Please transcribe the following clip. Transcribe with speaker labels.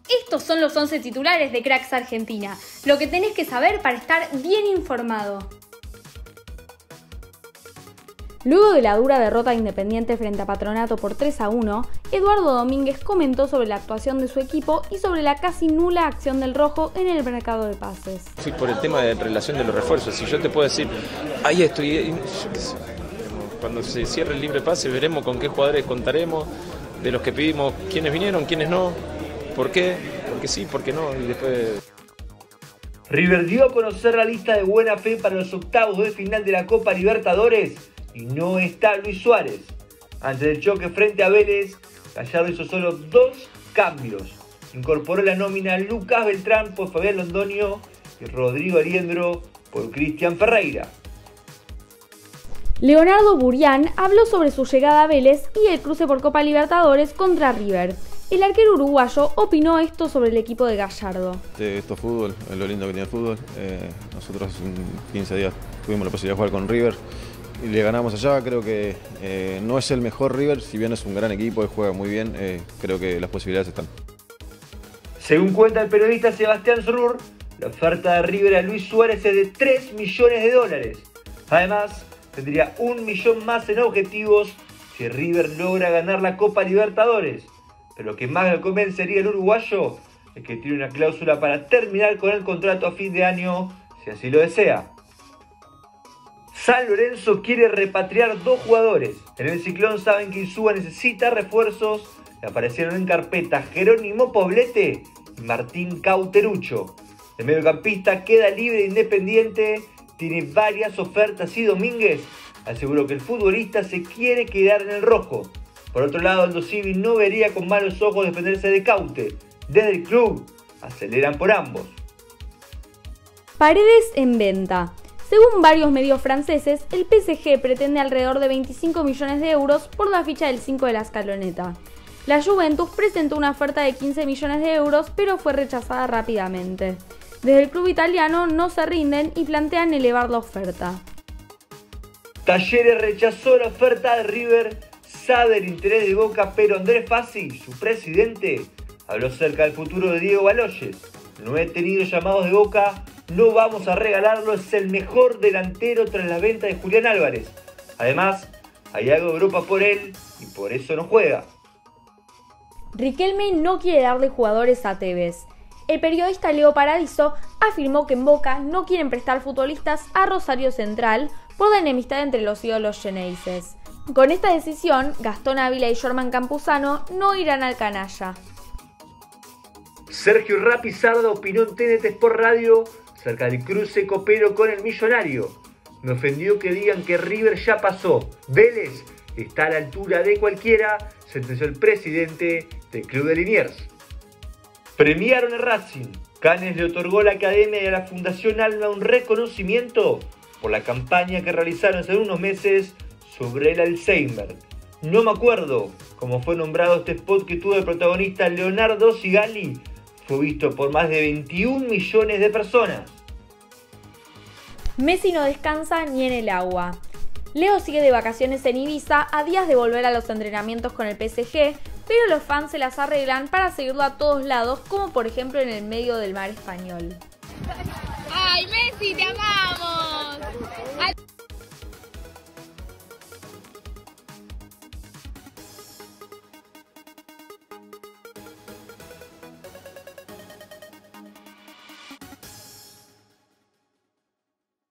Speaker 1: Estos son los 11 titulares de Cracks Argentina, lo que tenés que saber para estar bien informado. Luego de la dura derrota de Independiente frente a Patronato por 3-1, Eduardo Domínguez comentó sobre la actuación de su equipo y sobre la casi nula acción del rojo en el mercado de pases.
Speaker 2: Fui por el tema de relación de los refuerzos. Si yo te puedo decir, ahí estoy, yo qué sé, cuando se cierre el libre pase veremos con qué jugadores contaremos, de los que pedimos, quiénes vinieron, quiénes no, por qué, porque sí, por qué no, y después...
Speaker 3: River dio a conocer la lista de buena fe para los octavos de final de la Copa Libertadores y no está Luis Suárez. Antes del choque frente a Vélez, Gallardo hizo solo 2 cambios. Incorporó la nómina Lucas Beltrán por Fabián Londoño y Rodrigo Aliendro por Cristian Ferreira.
Speaker 1: Leonardo Burián habló sobre su llegada a Vélez y el cruce por Copa Libertadores contra River. El arquero uruguayo opinó esto sobre el equipo de Gallardo.
Speaker 4: Esto es fútbol, es lo lindo que tiene el fútbol. Nosotros en 15 días tuvimos la posibilidad de jugar con River y le ganamos allá. Creo que no es el mejor River, si bien es un gran equipo y juega muy bien, creo que las posibilidades están.
Speaker 3: Según cuenta el periodista Sebastián Zurur, la oferta de River a Luis Suárez es de $3 millones. Además, tendría $1 millón más en objetivos si River logra ganar la Copa Libertadores. Pero lo que más le convencería al uruguayo es que tiene una cláusula para terminar con el contrato a fin de año, si así lo desea. San Lorenzo quiere repatriar 2 jugadores. En el Ciclón saben que Insúa necesita refuerzos y aparecieron en carpeta Jerónimo Poblete y Martín Cauterucho. El mediocampista queda libre e Independiente, tiene varias ofertas y Domínguez aseguró que el futbolista se quiere quedar en el rojo. Por otro lado, Aldo Civi no vería con malos ojos defenderse de Caute. Desde el club aceleran por ambos.
Speaker 1: Paredes en venta. Según varios medios franceses, el PSG pretende alrededor de 25 millones de euros por la ficha del 5 de la escaloneta. La Juventus presentó una oferta de 15 millones de euros, pero fue rechazada rápidamente. Desde el club italiano no se rinden y plantean elevar la oferta.
Speaker 3: Talleres rechazó la oferta de River, sabe el interés de Boca, pero Andrés Fassi, su presidente, habló acerca del futuro de Diego Baloyes. No he tenido llamados de Boca, no vamos a regalarlo, es el mejor delantero tras la venta de Julián Álvarez. Además, hay algo de Europa por él y por eso no juega.
Speaker 1: Riquelme no quiere darle jugadores a Tevez. El periodista Leo Paradiso afirmó que en Boca no quieren prestar futbolistas a Rosario Central por la enemistad entre los ídolos xeneises. Con esta decisión, Gastón Ávila y Jorman Campuzano no irán al canalla.
Speaker 3: Sergio Rapizardo opinó en TNT Sport Radio acerca del cruce copero con el Millonario. Me ofendió que digan que River ya pasó. Vélez está a la altura de cualquiera, sentenció el presidente del club de Liniers. Premiaron a Racing. Canes le otorgó a la Academia y a la Fundación Alma un reconocimiento por la campaña que realizaron hace unos meses sobre el Alzheimer. No me acuerdo cómo fue nombrado este spot que tuvo el protagonista Leonardo Sigali. Fue visto por más de 21 millones de personas.
Speaker 1: Messi no descansa ni en el agua. Leo sigue de vacaciones en Ibiza a días de volver a los entrenamientos con el PSG, pero los fans se las arreglan para seguirlo a todos lados, como por ejemplo en el medio del mar español.
Speaker 5: ¡Ay, Messi, te amamos!